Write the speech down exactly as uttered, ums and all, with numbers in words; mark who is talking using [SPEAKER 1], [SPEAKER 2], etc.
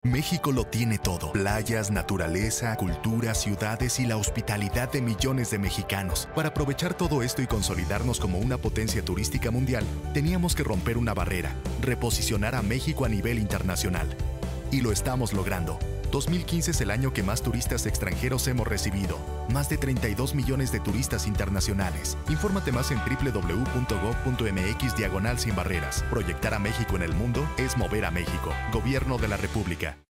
[SPEAKER 1] México lo tiene todo: playas, naturaleza, cultura, ciudades y la hospitalidad de millones de mexicanos. Para aprovechar todo esto y consolidarnos como una potencia turística mundial, teníamos que romper una barrera, reposicionar a México a nivel internacional. Y lo estamos logrando. dos mil quince es el año que más turistas extranjeros hemos recibido. Más de treinta y dos millones de turistas internacionales. Infórmate más en doble u doble u doble u punto gob punto eme equis diagonal sin barreras. Proyectar a México en el mundo es mover a México. Gobierno de la República.